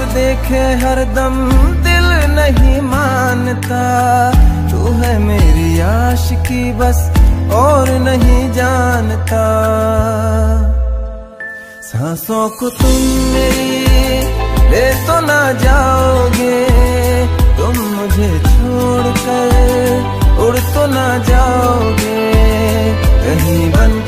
देखे हरदम दिल नहीं मानता, तू है मेरी आशिकी बस और नहीं जानता। सांसों को तुम मेरी ले तो ना जाओगे, तुम मुझे छोड़कर उड़ तो ना जाओगे, कहीं बन